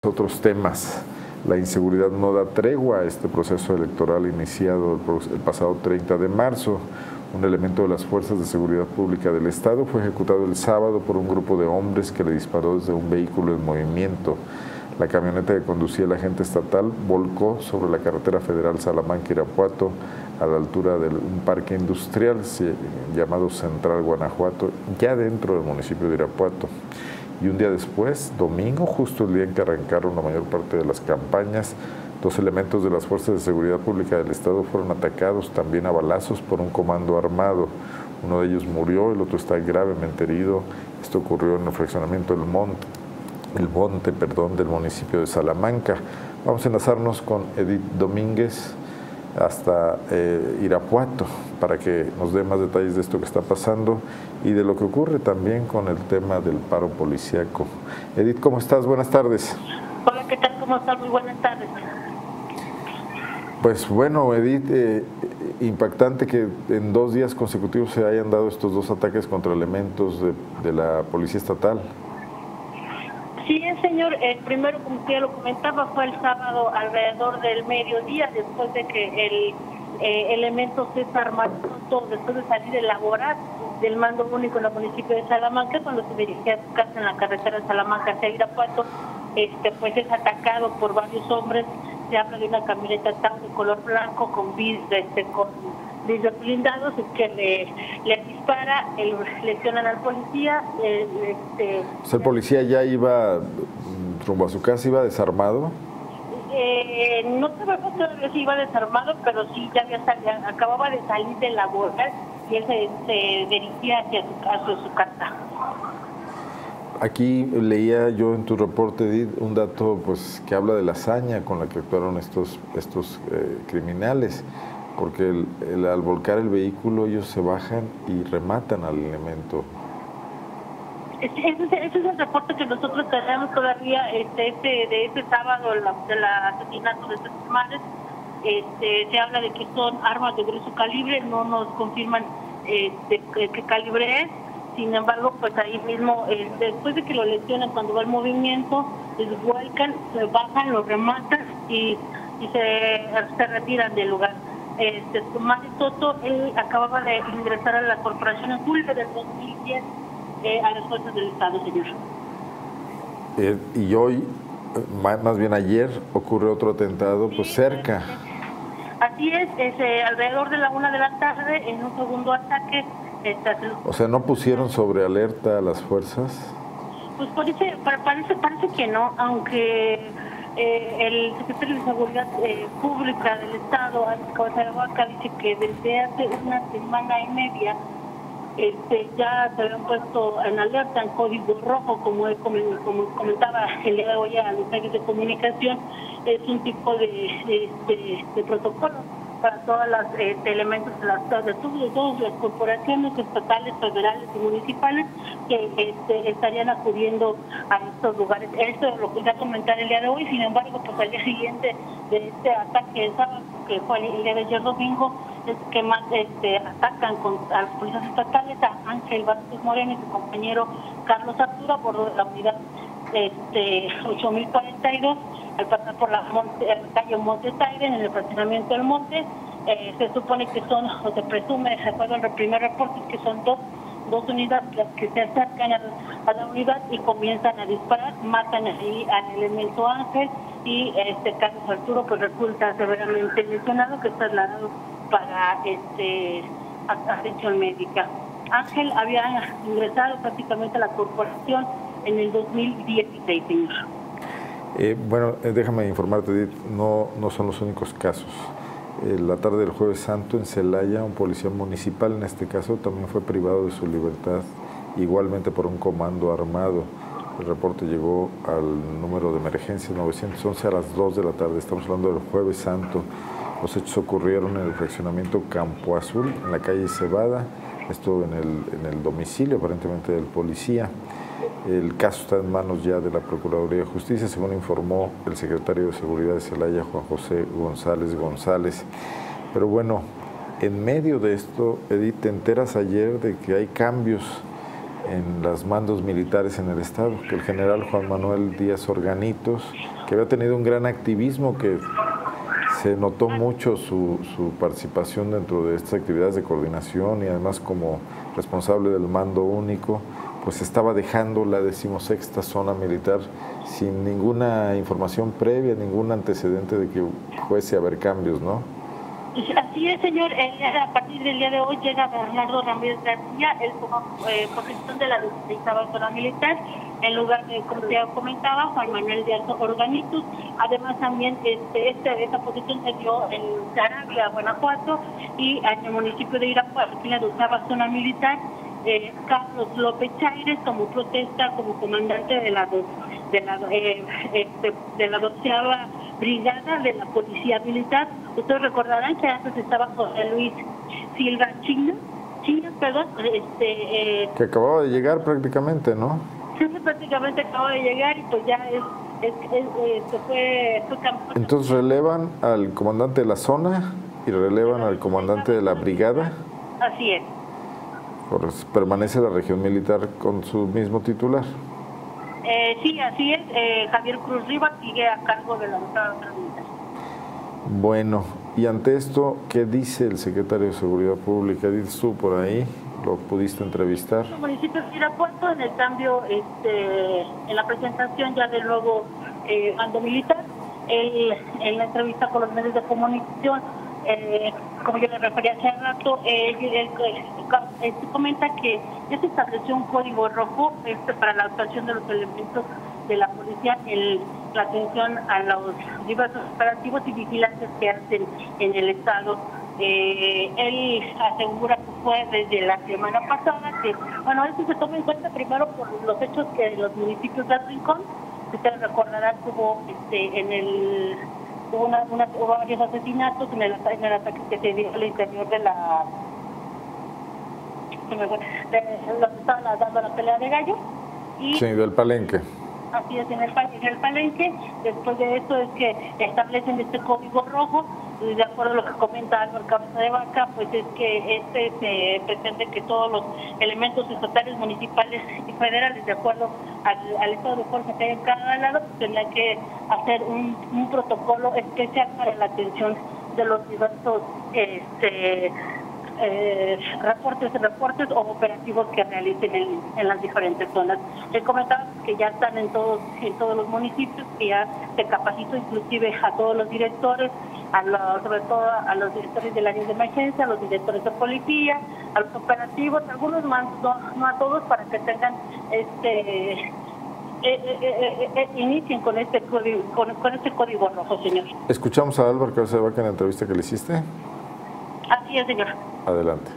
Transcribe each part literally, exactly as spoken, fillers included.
Otros temas. La inseguridad no da tregua a este proceso electoral iniciado el pasado treinta de marzo. Un elemento de las Fuerzas de Seguridad Pública del Estado fue ejecutado el sábado por un grupo de hombres que le disparó desde un vehículo en movimiento. La camioneta que conducía el agente estatal volcó sobre la carretera federal Salamanca-Irapuato a la altura de un parque industrial llamado Central Guanajuato, ya dentro del municipio de Irapuato. Y un día después, domingo, justo el día en que arrancaron la mayor parte de las campañas, dos elementos de las Fuerzas de Seguridad Pública del Estado fueron atacados también a balazos por un comando armado. Uno de ellos murió, el otro está gravemente herido. Esto ocurrió en el fraccionamiento del Monte, el Monte, perdón, del municipio de Salamanca. Vamos a enlazarnos con Edith Domínguez hasta eh, Irapuato para que nos dé más detalles de esto que está pasando y de lo que ocurre también con el tema del paro policíaco. Edith, ¿cómo estás? Buenas tardes. Hola, ¿qué tal? ¿Cómo estás? Muy buenas tardes. Pues bueno, Edith, eh, impactante que en dos días consecutivos se hayan dado estos dos ataques contra elementos de, de la Policía Estatal. Sí, señor. El primero, como usted lo comentaba, fue el sábado alrededor del mediodía, después de que el eh, elemento César Maroto, después de salir de laborar del mando único en el municipio de Salamanca, cuando se dirigía a su casa en la carretera de Salamanca hacia Irapuato, este, pues es atacado por varios hombres. Se habla de una camioneta Taos de color blanco con vidrios, este, con vidrios blindados, que le, le dispara, el, lesionan al policía. El, este, o sea, el policía ya iba rumbo a su casa, iba desarmado. Eh, no sabemos todavía si iba desarmado, pero sí ya había salido, acababa de salir de laborar y él se, se dirigía hacia su, hacia su casa. Aquí leía yo en tu reporte, Edith, un dato pues que habla de la hazaña con la que actuaron estos, estos eh, criminales, porque el, el, al volcar el vehículo ellos se bajan y rematan al elemento. Ese es, ese es el reporte que nosotros tenemos todavía este, este, de este sábado, del la asesinato de estos madres. Este, se habla de que son armas de grueso calibre, no nos confirman este, qué, qué calibre es. Sin embargo, pues ahí mismo, eh, después de que lo lesionan cuando va el movimiento, les vuelcan, se bajan, lo rematan y, y se, se retiran del lugar. Este, Mario Soto, él acababa de ingresar a la Corporación en julio del dos mil diez eh, a las fuerzas del Estado, señor. Eh, y hoy, más, más bien ayer, ocurre otro atentado, pues sí, cerca. Así es, es eh, alrededor de la una de la tarde, en un segundo ataque. O sea, ¿no pusieron sobre alerta a las fuerzas? Pues parece, parece, parece que no, aunque eh, el secretario de Seguridad eh, Pública del Estado, Alex Cabeza de Vaca, dice que desde hace una semana y media este, ya se habían puesto en alerta en código rojo, como, como comentaba el día de hoy a los medios de comunicación. Es un tipo de, de, de, de protocolo para todos los eh, elementos de las, de todas las corporaciones estatales, federales y municipales que este, estarían acudiendo a estos lugares. Esto lo quería comentar el día de hoy. Sin embargo, pues al día siguiente de este ataque de sábado, que fue el día de ayer domingo, es que más este, atacan con, a las policías estatales, a Ángel Vázquez Moreno y su compañero Carlos Arturo a bordo de la unidad este, ocho mil cuarenta y dos, al pasar por la, monte, la calle Monte Taire, en el fraccionamiento del Monte. Eh, se supone que son, o se presume, de acuerdo al primer reporte, que son dos, dos unidades las que se acercan a, a la unidad y comienzan a disparar, matan ahí al elemento Ángel y este Carlos Arturo pues resulta severamente lesionado, que es trasladado para este atención médica. Ángel había ingresado prácticamente a la corporación en el dos mil dieciséis, señor. Eh, bueno, eh, déjame informarte, Edith, no, no son los únicos casos. Eh, la tarde del Jueves Santo en Celaya, un policía municipal en este caso también fue privado de su libertad, igualmente por un comando armado. El reporte llegó al número de emergencia nueve once a las dos de la tarde. Estamos hablando del Jueves Santo. Los hechos ocurrieron en el fraccionamiento Campo Azul, en la calle Cebada, esto en el, en el domicilio aparentemente del policía. El caso está en manos ya de la Procuraduría de Justicia, según informó el secretario de Seguridad de Celaya, Juan José González González. Pero bueno, en medio de esto, Edith, te enteras ayer de que hay cambios en los mandos militares en el Estado, que el general Juan Manuel Díaz Organitos que había tenido un gran activismo, que se notó mucho su, su participación dentro de estas actividades de coordinación y además como responsable del mando único, pues estaba dejando la decimosexta zona militar sin ninguna información previa, ningún antecedente de que fuese a haber cambios, ¿no? Así es, señor. A partir del día de hoy llega Bernardo Ramírez García, él tomó eh, posesión de la dieciséisava zona militar, en lugar de, como ya comentaba, Juan Manuel de Alto Organitus. Además, también este, este, esta posición se dio en Saravia, Guanajuato, y en el municipio de Irapuato, en la doceava zona militar, eh, Carlos López Chaires tomó protesta como comandante de la, de la, eh, de, de la doceava brigada de la Policía Militar. Ustedes recordarán que antes estaba José Luis Silva China, China, perdón, este... Eh, que acababa de llegar prácticamente, ¿no? Sí, prácticamente acababa de llegar y pues ya es, es, es, es se fue, fue campeón. Entonces relevan al comandante de la zona y relevan al comandante de la brigada. Así es. Permanece la región militar con su mismo titular. Eh, sí, así es. Eh, Javier Cruz Rivas sigue a cargo de la otra militar. Bueno, y ante esto, ¿qué dice el secretario de Seguridad Pública? ¿Dices tú por ahí? ¿Lo pudiste entrevistar? El municipio de Irapuato, en el cambio, este, en la presentación ya del nuevo eh, mando militar, él, en la entrevista con los medios de comunicación, eh, como yo le refería hace rato, él, él, él, él comenta que ya se estableció un código rojo este, para la actuación de los elementos de la policía en la atención a los diversos operativos y vigilancias que hacen en el estado. Eh, él asegura que fue desde la semana pasada que, bueno, esto se toma en cuenta primero por los hechos que en los municipios de Rincón, ustedes recordarán que hubo este, en el hubo, una, una, hubo varios asesinatos en el, en el ataque que se dio al interior de la de, los que estaban dando la pelea de gallo y sí, del Palenque. Así es, en el, en el Palenque. Después de esto es que establecen este código rojo, y de acuerdo a lo que comenta Álvaro Cabeza de Vaca, pues es que este se pretende que todos los elementos estatales, municipales y federales, de acuerdo al, al estado de fuerza que hay en cada lado, pues tendrán que hacer un, un protocolo especial para la atención de los diversos este, Eh, reportes reportes o operativos que realicen en, en las diferentes zonas. He comentado que ya están en todos en todos los municipios, que ya se capacitó inclusive a todos los directores, a los, sobre todo a los directores del área de emergencia, a los directores de policía, a los operativos, algunos más, no, no a todos, para que tengan este eh, eh, eh, eh, inicien con este código, con, con este código rojo, señor. Escuchamos a Álvaro Cabeza de Vaca en la entrevista que le hiciste. Así es, señor. Adelante.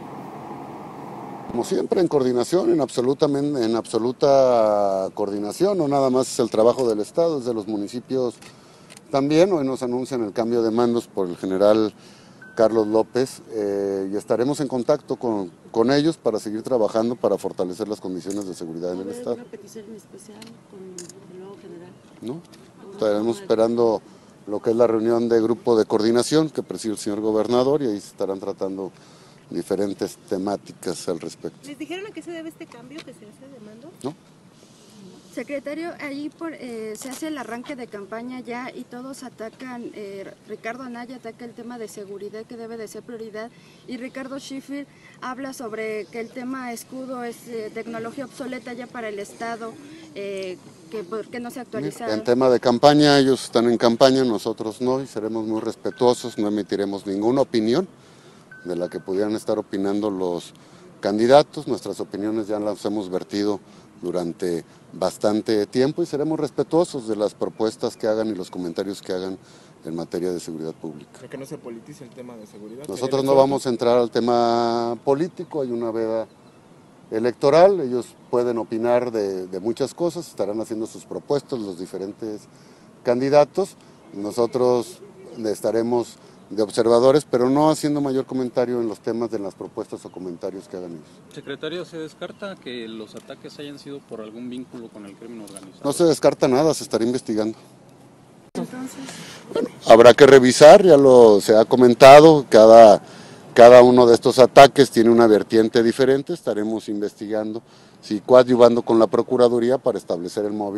Como siempre, en coordinación, en, absolutamente, en absoluta coordinación, no nada más es el trabajo del Estado, es de los municipios también. Hoy nos anuncian el cambio de mandos por el general Carlos López eh, y estaremos en contacto con, con ellos para seguir trabajando para fortalecer las condiciones de seguridad en el Estado. ¿Una petición en especial con el nuevo general? No, estaremos esperando lo que es la reunión de grupo de coordinación que preside el señor gobernador y ahí se estarán tratando diferentes temáticas al respecto. ¿Les dijeron a qué se debe este cambio que se hace de mando? No. Secretario, ahí por, eh, se hace el arranque de campaña ya y todos atacan, eh, Ricardo Anaya ataca el tema de seguridad que debe de ser prioridad y Ricardo Sheffield habla sobre que el tema escudo es eh, tecnología obsoleta ya para el Estado, eh, que por qué no se actualizaron. En tema de campaña, ellos están en campaña, nosotros no, y seremos muy respetuosos, no emitiremos ninguna opinión de la que pudieran estar opinando los candidatos. Nuestras opiniones ya las hemos vertido durante bastante tiempo y seremos respetuosos de las propuestas que hagan y los comentarios que hagan en materia de seguridad pública. ¿Para que no se politice el tema de seguridad? Nosotros no vamos a entrar al tema político, hay una veda electoral, ellos pueden opinar de, de muchas cosas, estarán haciendo sus propuestas los diferentes candidatos, nosotros le estaremos de observadores, pero no haciendo mayor comentario en los temas de las propuestas o comentarios que hagan ellos. Secretario, ¿se descarta que los ataques hayan sido por algún vínculo con el crimen organizado? No se descarta nada, se estará investigando. Entonces, bueno, habrá que revisar, ya lo se ha comentado, cada, cada uno de estos ataques tiene una vertiente diferente, estaremos investigando, sí, coadyuvando con la Procuraduría para establecer el móvil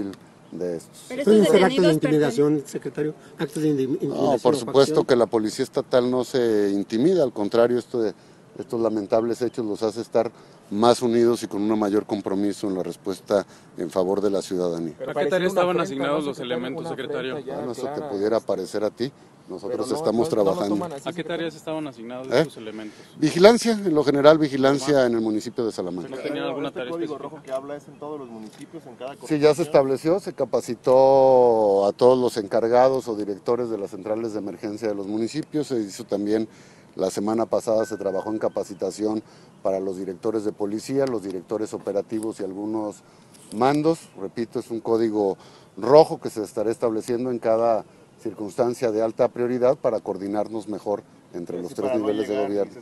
de estos. Pero ¿Pueden estos ser actos de detenidos intimidación, secretario? ¿Actos de intimidación? No, por o supuesto coacción? que la policía estatal no se intimida, al contrario, esto de, estos lamentables hechos los hace estar más unidos y con un mayor compromiso en la respuesta en favor de la ciudadanía. ¿A qué tarea estaban asignados los elementos, secretario? Bueno, eso te pudiera parecer a ti. Nosotros no, estamos no, no trabajando. así, ¿A qué tareas estaban asignados ¿Eh? estos elementos? Vigilancia, en lo general vigilancia en el municipio de Salamanca. ¿No tenían alguna este tarea código específica? rojo que habla es en todos los municipios, en cada Sí, ya se estableció, se capacitó a todos los encargados o directores de las centrales de emergencia de los municipios, se hizo también la semana pasada, se trabajó en capacitación para los directores de policía, los directores operativos y algunos mandos. Repito, es un código rojo que se estará estableciendo en cada circunstancia de alta prioridad para coordinarnos mejor entre los tres niveles de gobierno.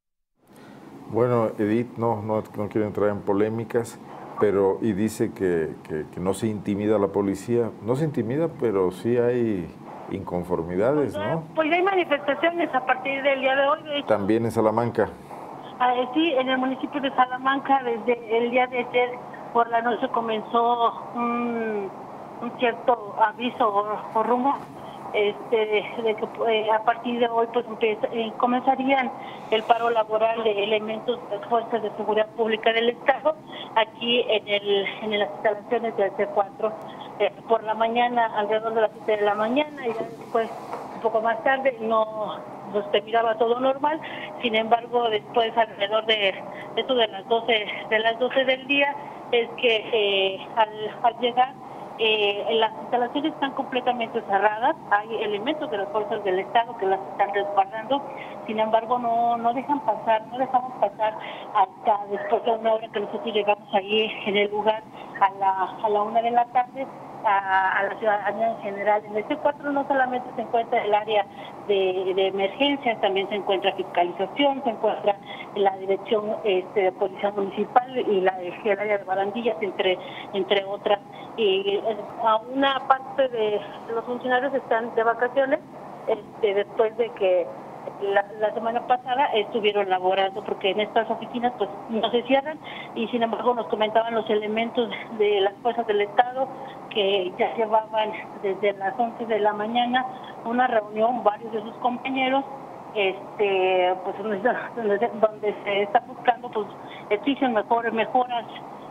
Bueno, Edith no, no, no quiero entrar en polémicas, pero y dice que, que, que no se intimida a la policía. No se intimida, pero sí hay inconformidades, ¿no? Pues hay manifestaciones a partir del día de hoy. De hecho, También en Salamanca. Ah, sí, en el municipio de Salamanca, desde el día de ayer por la noche comenzó un, un cierto aviso o, o rumor este, de, de que eh, a partir de hoy pues empieza, eh, comenzarían el paro laboral de elementos de las fuerzas de seguridad pública del Estado aquí en, el, en las instalaciones del C cuatro eh, por la mañana, alrededor de las siete de la mañana, y después un poco más tarde no pues terminaba todo normal. Sin embargo, después alrededor de esto de las doce de las doce del día es que eh, al, al llegar eh, las instalaciones están completamente cerradas, hay elementos de las fuerzas del Estado que las están resguardando. Sin embargo, no no dejan pasar, no dejamos pasar hasta después de una hora que nosotros llegamos ahí en el lugar a la a la una de la tarde. A, a la ciudadanía en general. En el C cuatro no solamente se encuentra el área de, de emergencias, también se encuentra fiscalización, se encuentra la dirección este, de policía municipal y la el área de barandillas, entre entre otras. Y a una parte de los funcionarios están de vacaciones este, después de que La, la semana pasada estuvieron laborando, porque en estas oficinas pues no se cierran, y sin embargo nos comentaban los elementos de las fuerzas del Estado que ya llevaban desde las once de la mañana una reunión, varios de sus compañeros, este pues donde, donde, donde se está buscando, pues exigen mejores mejoras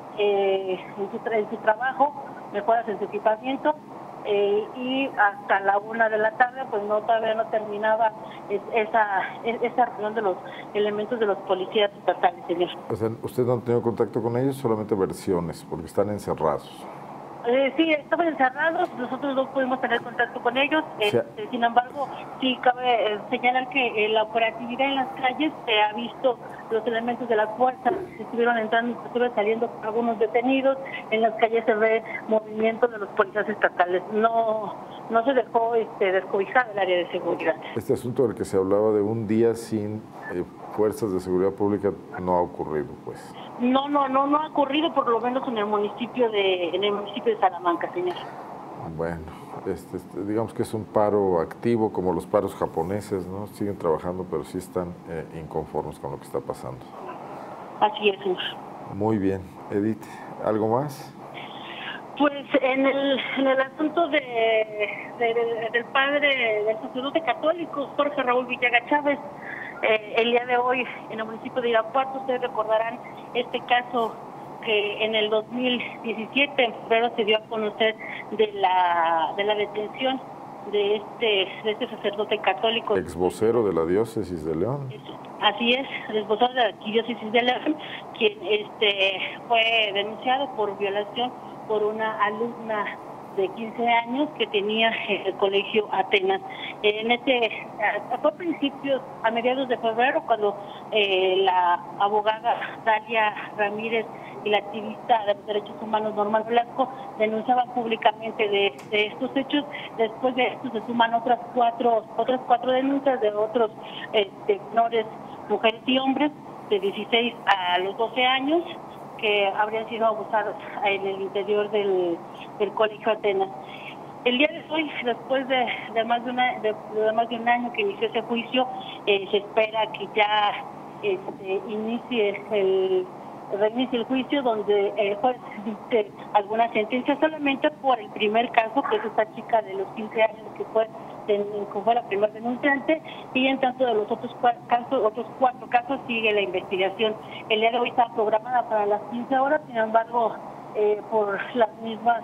eh, en, su, en su trabajo, mejoras en su equipamiento. Eh, y hasta la una de la tarde pues no todavía no terminaba es, esa es, esa reunión de los elementos de los policías estatales, señor. O sea, ¿usted no ha tenido contacto con ellos? Solamente versiones, porque están encerrados. Eh, sí, estaban encerrados, nosotros no pudimos tener contacto con ellos, O sea, este, sin embargo, sí cabe eh, señalar que eh, la operatividad en las calles se ha visto, los elementos de las fuerzas estuvieron entrando, estuvieron saliendo con algunos detenidos, en las calles se ve movimiento de los policías estatales, no no se dejó este, descobijar el área de seguridad. Este asunto del que se hablaba de un día sin eh, fuerzas de seguridad pública no ha ocurrido, pues. No, no, no, no ha ocurrido, por lo menos en el municipio de, en el municipio de Salamanca, señor. Bueno, este, este, digamos que es un paro activo, como los paros japoneses, ¿no? Siguen trabajando, pero sí están eh, inconformes con lo que está pasando. Así es, señor. Muy bien. Edith, ¿algo más? Pues en el, en el asunto de, de, de, del padre del sacerdote católico, Jorge Raúl Villaga Chávez, eh, el día de hoy en el municipio de Irapuato, ustedes recordarán este caso que en el dos mil diecisiete, en febrero, se dio a conocer de la de la detención de este de este sacerdote católico. Ex vocero de la diócesis de León. Así es, el vocero de la diócesis de León, quien este fue denunciado por violación por una alumna de quince años que tenía el colegio Atenas. En este, fue a principios, a mediados de febrero, cuando eh, la abogada Dalia Ramírez y la activista de los derechos humanos Norma Blasco denunciaban públicamente de, de estos hechos. Después de esto se suman otras cuatro, otras cuatro denuncias de otros este, menores, mujeres y hombres, de dieciséis a los doce años, que habrían sido abusados en el interior del, del colegio Atenas. El día de hoy, después de, de, más, de, una, de, de más de un año que inició ese juicio, eh, se espera que ya este, inicie el, reinicie el juicio, donde el juez dicte alguna sentencia solamente por el primer caso, que es esta chica de los quince años que fue, que fue la primera denunciante, y en tanto de los otros casos, otros cuatro casos sigue la investigación. El día de hoy está programada para las quince horas, sin embargo, eh, por las mismas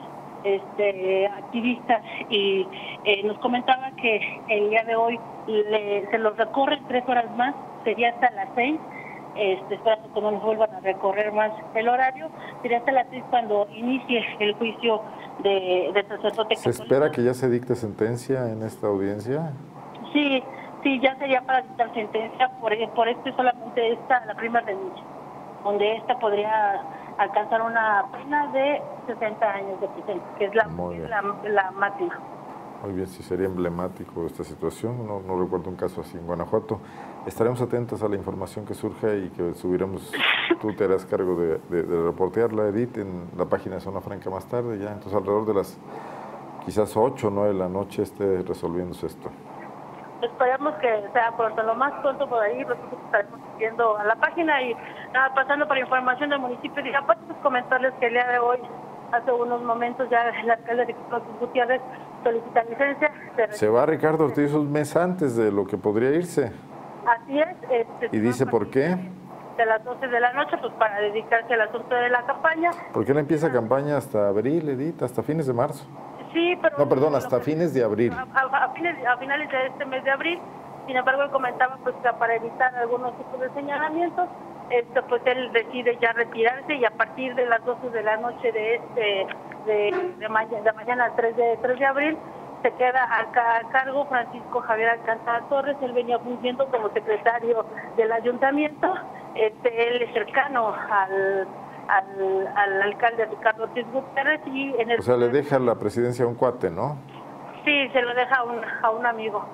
este, activistas y eh, nos comentaba que el día de hoy le, se los recorren tres horas más, sería hasta las seis. Este, esperando que no nos vuelvan a recorrer más el horario, sería hasta las seis cuando inicie el juicio de, de sacerdote ¿Se católico. espera que ya se dicte sentencia en esta audiencia? Sí, sí, ya sería para dictar sentencia por, por este solamente esta, la primera denuncia, donde esta podría alcanzar una pena de sesenta años de prisión, que es la, que es la, la máxima. Muy bien, sí sería emblemático esta situación, no, no recuerdo un caso así en Guanajuato. Estaremos atentos a la información que surja y que subiremos, tú te harás cargo de, de, de reportearla, Edith, en la página de Zona Franca más tarde, ya, entonces alrededor de las quizás ocho o nueve de la noche esté resolviéndose esto. Esperemos que sea pronto, lo más pronto por ahí, nosotros estaremos siguiendo a la página y nada, pasando por información del municipio de Irapuato, pues comentarles que el día de hoy, hace unos momentos ya el alcalde de Gutiérrez solicita licencia. Se, se va Ricardo Ortiz un mes antes de lo que podría irse. Así es. Este, ¿Y dice por qué? De las doce de la noche, pues para dedicarse al asunto de la campaña. ¿Por qué no empieza campaña hasta abril, Edith, hasta fines de marzo? Sí, pero... No, perdón, hasta fines de abril. A, a, a, fines, a finales de este mes de abril, sin embargo, él comentaba pues que para evitar algunos tipos de señalamientos, esto, pues él decide ya retirarse y a partir de las doce de la noche de este de, de, ma de mañana tres de abril, se queda a, a cargo Francisco Javier Alcántara Torres. Él venía fungiendo como secretario del ayuntamiento. Este, él es cercano al, al, al alcalde Ricardo Ortiz Gutiérrez y en el... O sea, le deja la presidencia a un cuate, ¿no? Sí, se lo deja a un, a un amigo.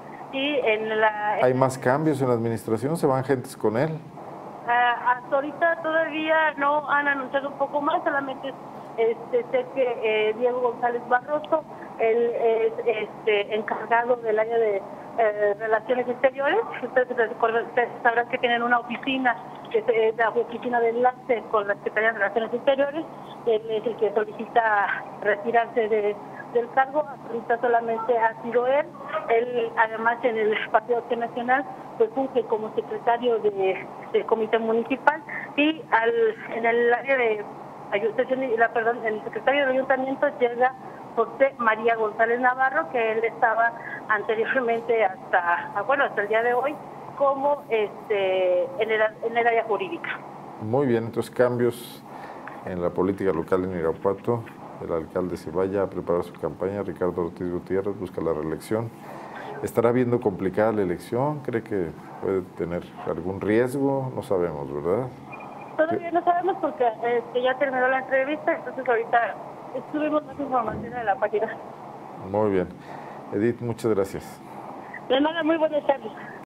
Y en la... ¿Hay más cambios en la administración? ¿Se van gentes con él? Uh, hasta ahorita todavía no han anunciado un poco más, solamente este, sé que eh, Diego González Barroso, él es este, encargado del área de eh, Relaciones Exteriores. Ustedes, ustedes sabrán que tienen una oficina, que es la oficina de enlace con la Secretaría de Relaciones Exteriores. Él es el que solicita retirarse de, del cargo. Ahorita solamente ha sido él. Él, además, en el Partido Acción Nacional, pues funge como secretario de, del Comité Municipal y al, en el área de ayuntamiento, la, perdón, el secretario del Ayuntamiento llega José María González Navarro, que él estaba anteriormente hasta, bueno, hasta el día de hoy, como este en el, en el área jurídica. Muy bien, entonces cambios en la política local en Irapuato. El alcalde se vaya a preparar su campaña, Ricardo Ortiz Gutiérrez busca la reelección. ¿Estará viendo complicada la elección? ¿Cree que puede tener algún riesgo? No sabemos, ¿verdad? Todavía no sabemos porque este, ya terminó la entrevista, entonces ahorita subimos más información en la página. Muy bien. Edith, muchas gracias. De nada, muy buenas tardes.